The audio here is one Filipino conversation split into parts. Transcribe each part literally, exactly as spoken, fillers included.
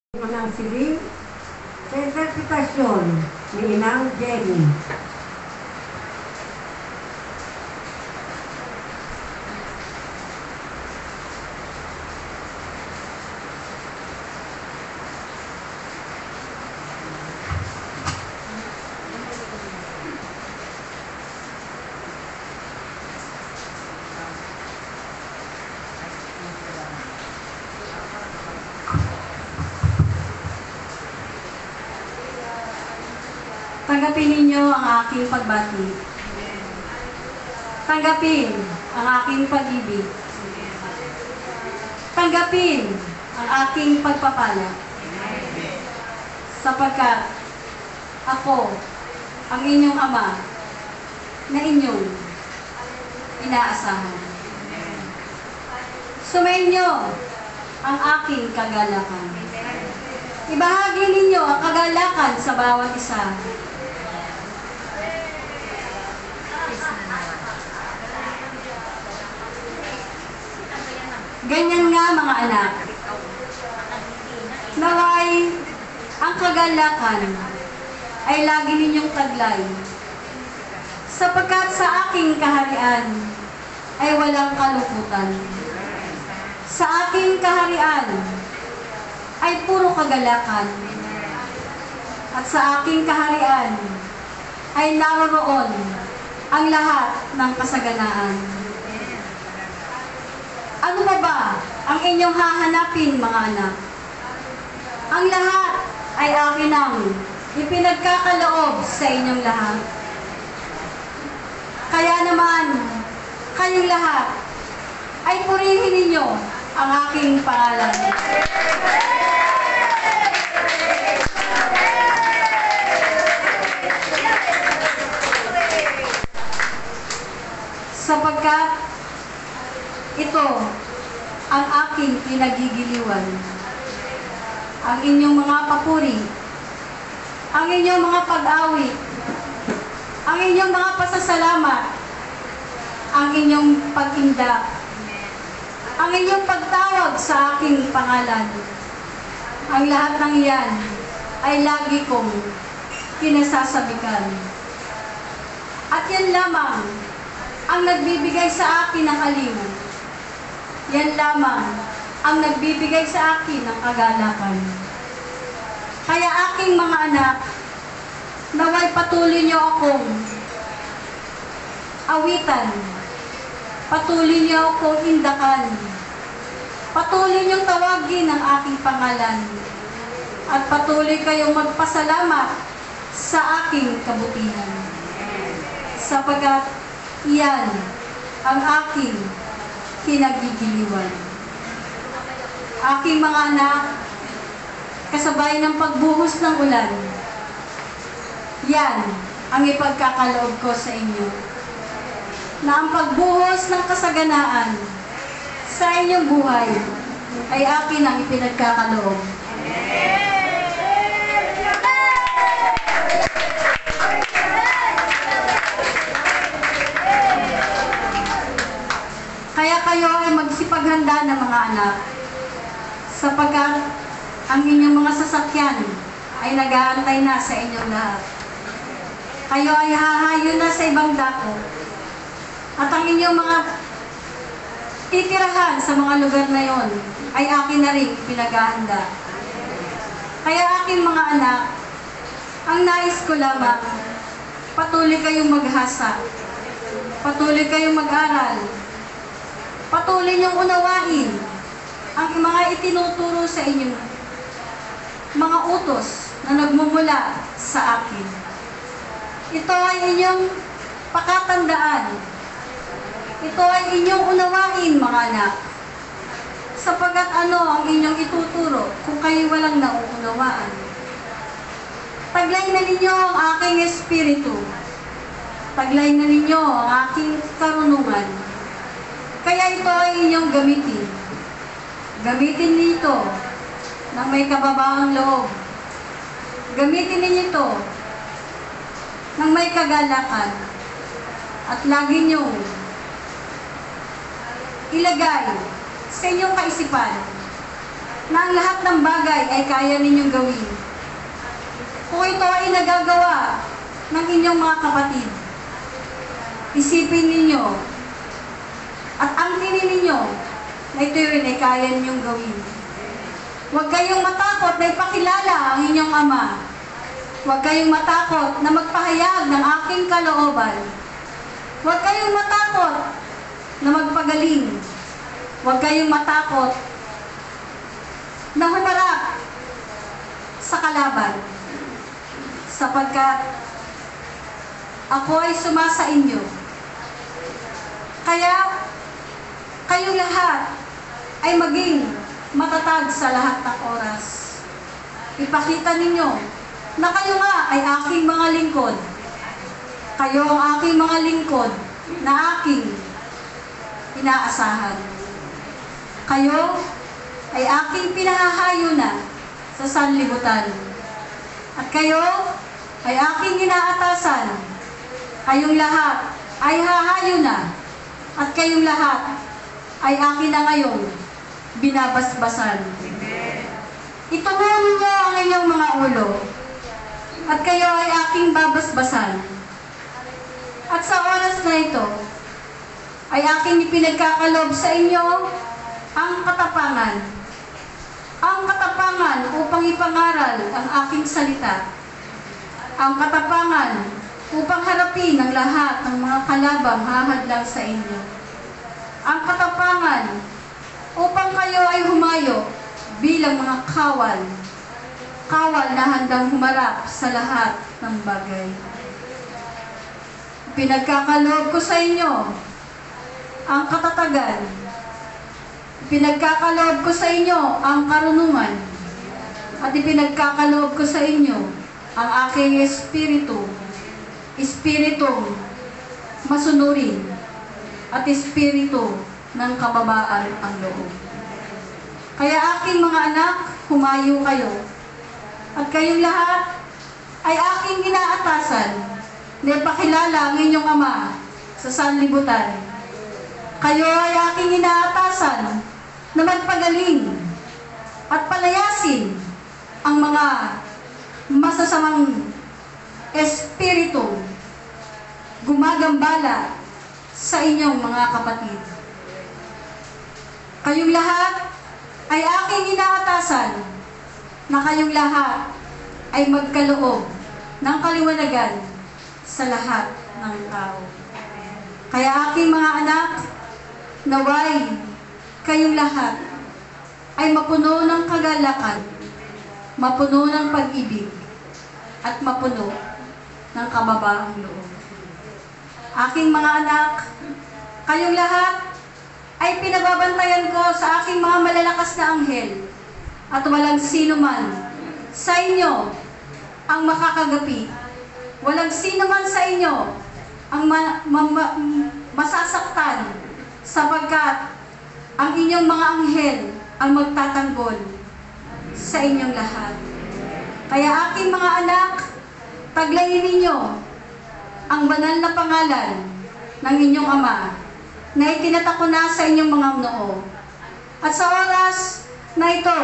Manang siling sa interpretasyon ni Inang Jenny. Tanggapin ninyo ang aking pagbati. Tanggapin ang aking pag-ibig. Tanggapin ang aking pagpapala. Sapagkat ako ang inyong ama na inyong inaasahan. Sumainyo ang aking kagalakan. Ibahagi ninyo ang kagalakan sa bawat isa. Ganyan nga mga anak, naway ang kagalakan ay lagi ninyong taglay, sapagkat sa aking kaharian ay walang kalungkutan. Sa aking kaharian ay puro kagalakan, at sa aking kaharian ay naroroon ang lahat ng kasaganaan. Ano ba ba ang inyong hahanapin, mga anak? Ang lahat ay akin ang ipinagkakaloob sa inyong lahat. Kaya naman, kayong lahat ay purihin ninyo ang aking pangalan. Sapagkat ito ang aking pinagigiliwan, ang inyong mga papuri, ang inyong mga pag-awit, ang inyong mga pasasalamat, ang inyong pag-indak, ang inyong pagtawag sa aking pangalan. Ang lahat ng iyan ay lagi kong kinasasabikan. At yan lamang ang nagbibigay sa akin ng aliw. Yan lamang ang nagbibigay sa akin ng kagalakan. Kaya aking mga anak, naway patuloy niyo akong awitan, patuloy niyo akong indakan, patuloy niyong tawagin ang aking pangalan, at patuloy kayong magpasalamat sa aking kabutihan. Sapagkat iyan ang aking kinagigiliwan. Aking mga anak, kasabay ng pagbuhos ng ulan, yan ang ipagkakaloob ko sa inyo, na ang pagbuhos ng kasaganaan sa inyong buhay ay akin ang ipinagkakaloob. Kaya kayo ay magsipaghanda ng mga anak, sapagkat ang inyong mga sasakyan ay nag-aantay na sa inyong lahat. Kayo ay hahayo na sa ibang dako, at ang inyong mga titirahan sa mga lugar na yon ay akin na rin pinaghahanda. Kaya aking mga anak, ang nais ko lamang, patuloy kayong maghasa, patuloy kayong mag-aral, patuloy niyong unawain ang mga itinuturo sa inyo, mga utos na nagmumula sa akin. Ito ay inyong pakatandaan. Ito ay inyong unawain, mga anak. Sapagkat ano ang inyong ituturo kung kayo walang nauunawaan? Taglay na ninyo ang aking espiritu. Taglay na ninyo ang aking karunungan. Kaya ito ay inyong gamitin. Gamitin nito ng may kababahang loob. Gamitin ninyo ito ng may kagalakan. At lagi niyong ilagay sa inyong kaisipan na ang lahat ng bagay ay kaya ninyong gawin. Kung ito ay nagagawa ng inyong mga kapatid, isipin ninyo at angkinin ninyo na ito yun ay kaya ninyong gawin. Huwag kayong matakot na ipakilala ang inyong Ama. Huwag kayong matakot na magpahayag ng aking kalooban. Huwag kayong matakot na magpagaling. Huwag kayong matakot na humarap sa kalaban. Sapagkat ako ay sumasa inyo. Kaya kayong lahat ay maging matatag sa lahat ng oras. Ipakita ninyo na kayo nga ay aking mga lingkod. Kayo ang aking mga lingkod na aking inaasahan. Kayo ay aking pinahahayo na sa sanlibutan. At kayo ay aking inaatasan. Kayong lahat ay hahayo na. At kayong lahat ay akin na ngayon binabasbasan. Ituloy ninyo ang inyong mga ulo. At kayo ay aking babasbasan. At sa oras na ito, ay aking ipinagkakalob sa inyo ang katapangan. Ang katapangan upang ipangaral ang aking salita. Ang katapangan upang harapin ang lahat ng mga kalabang hahadlang sa inyo. Ang katapangan upang kayo ay humayo bilang mga kawal. Kawal na handang humarap sa lahat ng bagay. Pinagkakaloob ko sa inyo ang katatagan. Pinagkakaloob ko sa inyo ang karunungan. At ipinagkakaloob ko sa inyo ang aking espiritu. Espiritu masunurin at espiritu ng kababaan ang loob. Kaya aking mga anak, humayo kayo. At kayong lahat ay aking inaatasan na ipakilala ang inyong Ama sa sanlibutan. Kayo ay aking inaatasan na magpagaling at palayasin ang mga masasamang espiritu gumagambala sa inyong mga kapatid. Kayong lahat ay aking inaatasan na kayong lahat ay magkaloob ng kaliwanagan sa lahat ng tao. Kaya aking mga anak, naway kayong lahat ay mapuno ng kagalakan, mapuno ng pag-ibig, at mapuno ng kababaang loob. Aking mga anak, kayong lahat ay pinababantayan ko sa aking mga malalakas na anghel, at walang sino man sa inyo ang makakagapi. Walang sino man sa inyo ang ma ma ma masasaktan, sapagkat ang inyong mga anghel ang magtatanggol sa inyong lahat. Kaya aking mga anak, taglayin ninyo ang banal na pangalan ng inyong Ama na itinatako na sa inyong mga noo. At sa oras na ito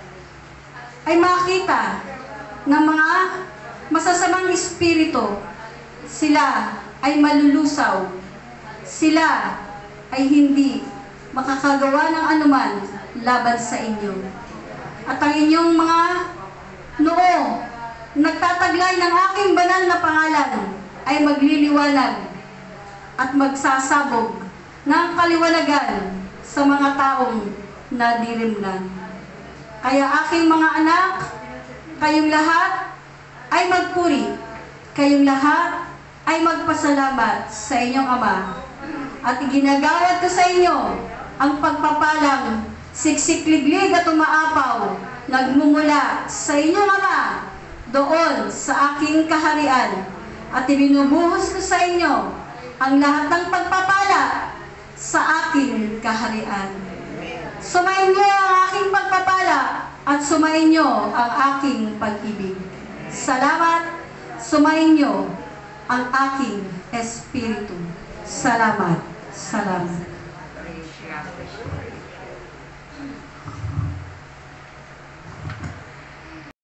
ay makita ng mga masasamang espiritu, sila ay malulusaw, sila ay hindi makakagawa ng anuman laban sa inyo. At ang inyong mga noo nagtataglay ng aking banal na pangalan ay magliliwanag at magsasabog ng kaliwanagan sa mga taong nadirimlan. Kaya aking mga anak, kayong lahat ay magpuri, kayong lahat ay magpasalamat sa inyong Ama. At iginagawad ko sa inyo ang pagpapalang siksikliglig at umaapaw, nagmumula sa inyong Ama doon sa aking kaharian. At ibinubuhos ko sa inyo ang lahat ng pagpapala sa aking kaharian. Sumayin niyo ang aking pagpapala at sumayin niyo ang aking pag-ibig. Salamat, sumayin niyo ang aking espiritu. Salamat, salamat.